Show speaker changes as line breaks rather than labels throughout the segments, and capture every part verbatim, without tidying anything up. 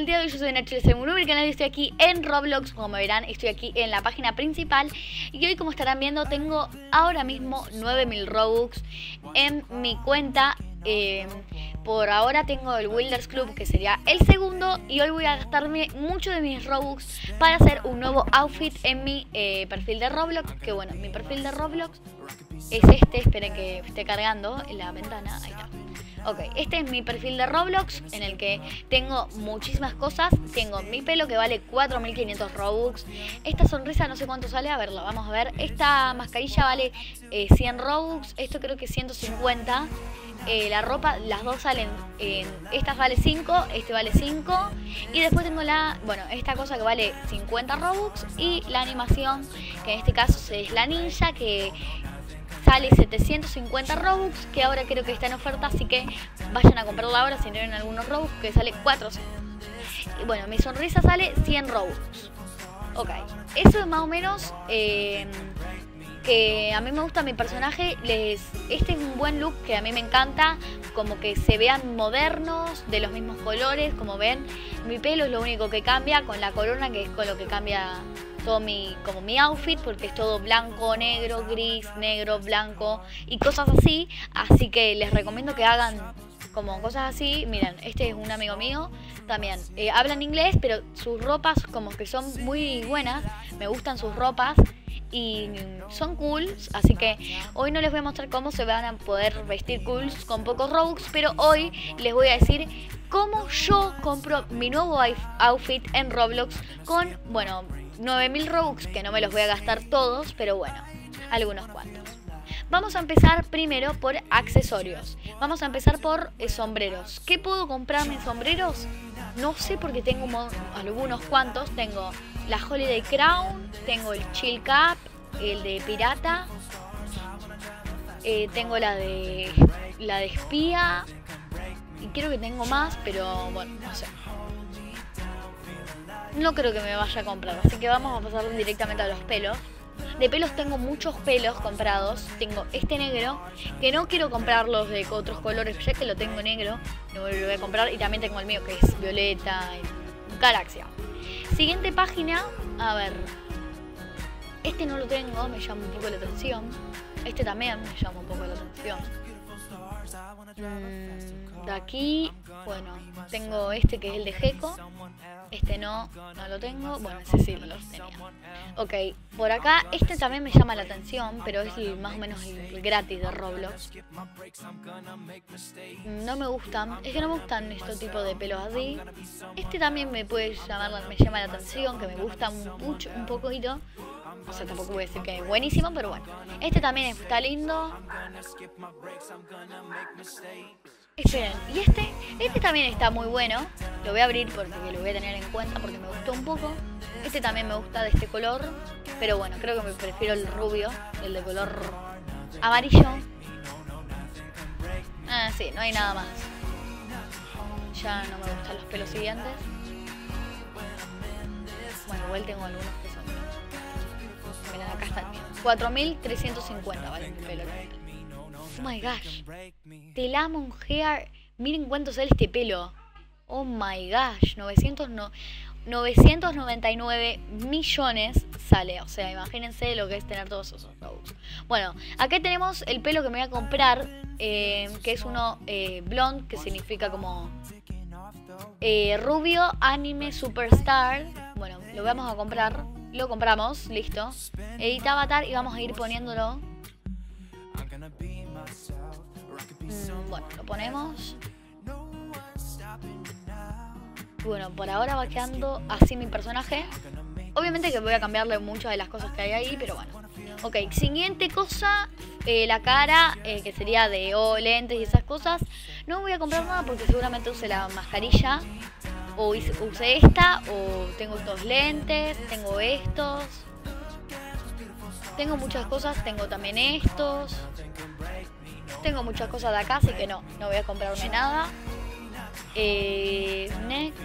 el día de hoy? Yo soy Nacho, soy un nuevo canal y estoy aquí en Roblox. Como verán, estoy aquí en la página principal. Y hoy, como estarán viendo, tengo ahora mismo nueve mil Robux en mi cuenta. eh, Por ahora tengo el Builders Club, que sería el segundo. Y hoy voy a gastarme mucho de mis Robux para hacer un nuevo outfit en mi eh, perfil de Roblox. Que bueno, mi perfil de Roblox es este. Esperen que esté cargando en la ventana. Ahí está. Ok, este es mi perfil de Roblox, en el que tengo muchísimas cosas. Tengo mi pelo, que vale cuatro mil quinientos Robux. Esta sonrisa no sé cuánto sale, a verla, vamos a ver. Esta mascarilla vale eh, cien Robux. Esto creo que ciento cincuenta. eh, La ropa, las dos salen, eh, esta vale cinco, este vale cinco. Y después tengo la, bueno, esta cosa que vale cincuenta Robux. Y la animación, que en este caso es la ninja, que sale setecientos cincuenta Robux, que ahora creo que está en oferta, así que vayan a comprarla ahora si tienen algunos Robux, que sale cuatrocientos. Y bueno, mi sonrisa sale cien Robux. Ok, eso es más o menos eh, que a mí me gusta mi personaje. Les, este es un buen look que a mí me encanta, como que se vean modernos, de los mismos colores. Como ven, mi pelo es lo único que cambia, con la corona, que es con lo que cambia todo mi, como mi outfit, porque es todo blanco, negro, gris, negro, blanco y cosas así. Así que les recomiendo que hagan como cosas así. Miren, este es un amigo mío también. Eh, hablan inglés, pero sus ropas como que son muy buenas. Me gustan sus ropas y son cool. Así que hoy no les voy a mostrar cómo se van a poder vestir cool con pocos Robux, pero hoy les voy a decir cómo yo compro mi nuevo outfit en Roblox con, bueno, nueve mil Robux, que no me los voy a gastar todos, pero bueno, algunos cuantos. Vamos a empezar primero por accesorios. Vamos a empezar por eh, sombreros. ¿Qué puedo comprarme en sombreros? No sé, porque tengo algunos cuantos. Tengo la Holiday Crown, tengo el Chill Cap, el de pirata, eh, tengo la de la de espía y creo que tengo más, pero bueno, no sé. No creo que me vaya a comprar, así que vamos a pasar directamente a los pelos. De pelos tengo muchos pelos comprados. Tengo este negro, que no quiero comprarlos de otros colores, ya que lo tengo negro, no lo voy a comprar. Y también tengo el mío, que es violeta y galaxia. Siguiente página, a ver. Este no lo tengo, me llama un poco la atención. Este también me llama un poco la atención. Mm, de aquí, bueno, tengo este que es el de Gecko. Este no, no lo tengo. Bueno, ese sí lo tenía. Ok, por acá, este también me llama la atención, pero es el, más o menos el gratis de Roblox. No me gustan, es que no me gustan estos tipos de pelos así. Este también me puede llamar, me llama la atención, que me gusta mucho, un poquito. O sea, tampoco voy a decir que es buenísimo, pero bueno. Este también está lindo. Esperen, y este, este también está muy bueno. Lo voy a abrir porque lo voy a tener en cuenta, porque me gustó un poco. Este también me gusta, de este color. Pero bueno, creo que me prefiero el rubio, el de color amarillo. Ah, sí, no hay nada más. Ya no me gustan los pelos siguientes. Bueno, igual tengo algunos que son... Miren, acá está el mío. cuatro mil trescientos cincuenta vale mi pelo. Oh my gosh. The Lemon Hair. Miren cuánto sale este pelo. Oh my gosh. novecientos noventa y nueve millones sale. O sea, imagínense lo que es tener todos esos Robux. Bueno, acá tenemos el pelo que me voy a comprar. Eh, que es uno eh, blonde, que significa como eh, rubio anime superstar. Bueno, lo vamos a comprar. Lo compramos, listo. Edita avatar y vamos a ir poniéndolo. Mm, bueno, lo ponemos. Bueno, por ahora va quedando así mi personaje. Obviamente que voy a cambiarle muchas de las cosas que hay ahí, pero bueno. Ok, siguiente cosa, eh, la cara, eh, que sería de oh, lentes y esas cosas. No voy a comprar nada porque seguramente use la mascarilla. O usé esta, o tengo estos lentes, tengo estos. Tengo muchas cosas, tengo también estos. Tengo muchas cosas de acá, así que no, no voy a comprarme nada. Eh, neck.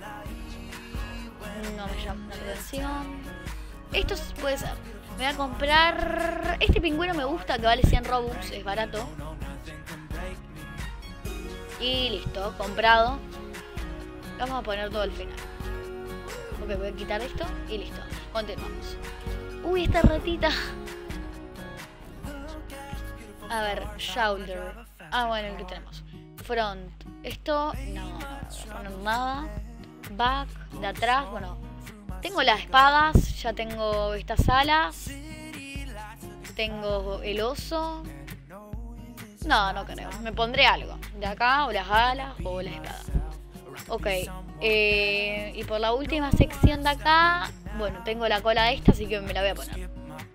No me llama la atención. Esto puede ser. Me voy a comprar... Este pingüino me gusta, que vale cien Robux, es barato. Y listo, comprado. Vamos a poner todo al final. Ok, voy a quitar esto y listo. Continuamos. Uy, esta ratita. A ver, shoulder. Ah, bueno, el que tenemos. Front. Esto, no, no, no, no, nada. Back, de atrás, bueno. Tengo las espadas, ya tengo estas alas. Tengo el oso. No, no creo. Me pondré algo. De acá, o las alas, o la espada. Ok. Eh, y por la última sección de acá, bueno, tengo la cola esta, así que me la voy a poner.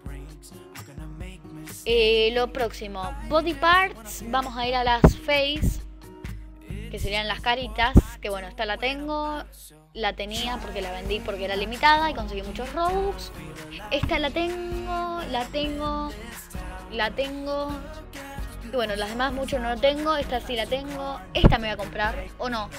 Eh, lo próximo, body parts. Vamos a ir a las face, que serían las caritas. Que bueno, esta la tengo. La tenía porque la vendí porque era limitada y conseguí muchos Robux. Esta la tengo, la tengo, la tengo. Y bueno, las demás mucho no lo tengo. Esta sí la tengo. Esta me voy a comprar, ¿o no?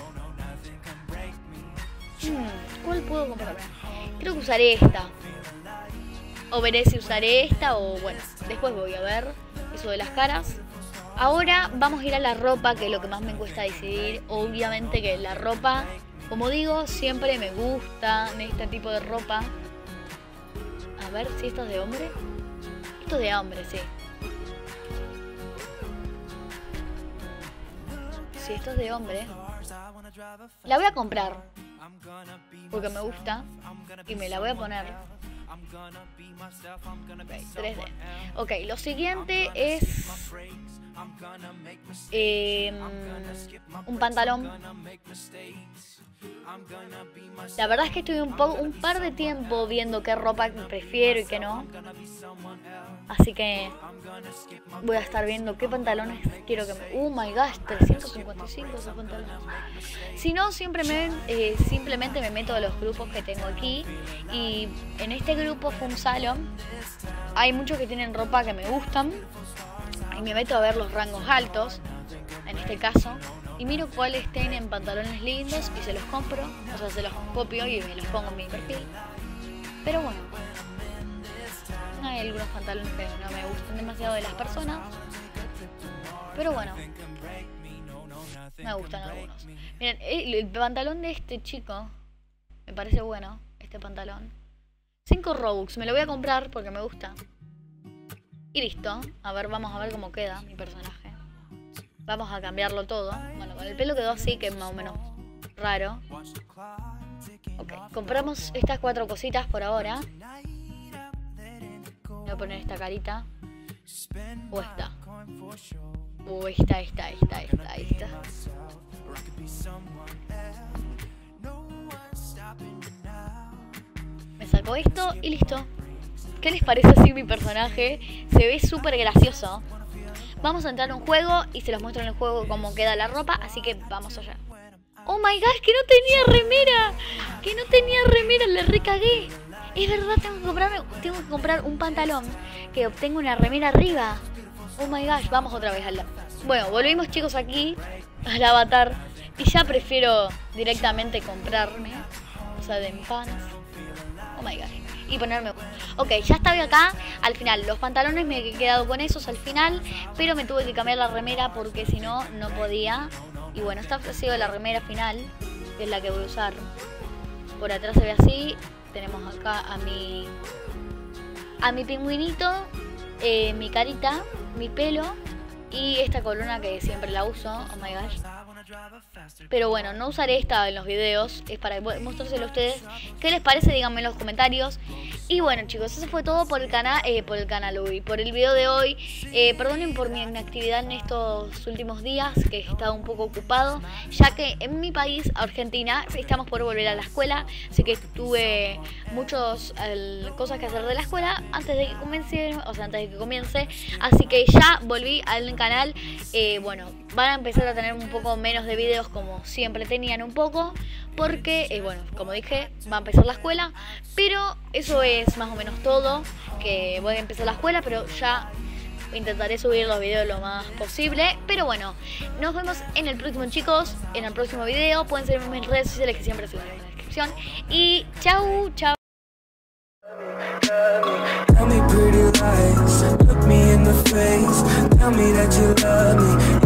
Hmm, ¿cuál puedo comprar? Creo que usaré esta. O veré si usaré esta o bueno, después voy a ver eso de las caras. Ahora vamos a ir a la ropa, que es lo que más me cuesta decidir. Obviamente que la ropa, como digo, siempre me gusta este tipo de ropa. A ver si esto es de hombre. Esto es de hombre, sí. Si esto es de hombre, la voy a comprar porque me gusta y me la voy a poner. Okay, tres D. Ok, lo siguiente es eh, un pantalón. La verdad es que estuve un, poco, un par de tiempo viendo qué ropa prefiero y qué no. Así que voy a estar viendo qué pantalones quiero que me... Oh my gosh, trescientos cincuenta y cinco esos pantalones. Si no, siempre me, eh, simplemente me meto a los grupos que tengo aquí. Y en este grupo Fun Salon hay muchos que tienen ropa que me gustan. Y me meto a ver los rangos altos, en este caso. Y miro cuáles tienen pantalones lindos y se los compro. O sea, se los copio y me los pongo en mi perfil. Pero bueno, hay algunos pantalones que no me gustan demasiado de las personas. Pero bueno, me gustan algunos. Miren, el, el pantalón de este chico me parece bueno. Este pantalón, cinco Robux, me lo voy a comprar porque me gusta. Y listo, a ver, vamos a ver cómo queda mi personaje. Vamos a cambiarlo todo. Bueno, con el pelo quedó así, que es más o menos raro. Ok, compramos estas cuatro cositas por ahora. Voy a poner esta carita. O esta. O esta, esta, esta, esta, esta. Me saco esto y listo. ¿Qué les parece así mi personaje? Se ve súper gracioso. Vamos a entrar a un juego y se los muestro en el juego cómo queda la ropa, así que vamos allá. Oh my gosh, que no tenía remera. Que no tenía remera, le recagué. Es verdad, tengo que comprarme, tengo que comprar un pantalón que obtenga una remera arriba. Oh my gosh, vamos otra vez al... Bueno, volvimos chicos aquí al avatar. Y ya prefiero directamente comprarme, o sea, de mi pants. Oh my gosh. Y ponerme... Ok, ya estaba acá. Al final, los pantalones me he quedado con esos al final. Pero me tuve que cambiar la remera porque si no, no podía. Y bueno, esta ha sido la remera final, que es la que voy a usar. Por atrás se ve así. Tenemos acá a mi... A mi pingüinito. Eh, mi carita. Mi pelo. Y esta corona que siempre la uso. Oh my gosh. Pero bueno, no usaré esta en los videos. Es para mostrárselo a ustedes. ¿Qué les parece? Díganme en los comentarios. Y bueno chicos, eso fue todo por el canal, eh, por el canal hoy, por el video de hoy. eh, Perdonen por mi inactividad en estos últimos días, que he estado un poco ocupado, ya que en mi país, Argentina, estamos por volver a la escuela. Así que tuve muchas eh, cosas que hacer de la escuela antes de que comience, o sea, antes de que comience. Así que ya volví al canal. eh, Bueno, van a empezar a tener un poco menos de videos como siempre tenían un poco, porque, eh, bueno, como dije, va a empezar la escuela. Pero eso es más o menos todo, que voy a empezar la escuela, pero ya intentaré subir los videos lo más posible. Pero bueno, nos vemos en el próximo chicos, en el próximo video. Pueden seguirme en mis redes sociales que siempre subo en la descripción. Y chau, chau. Tell me pretty lies, look me in the face, tell me that you love me.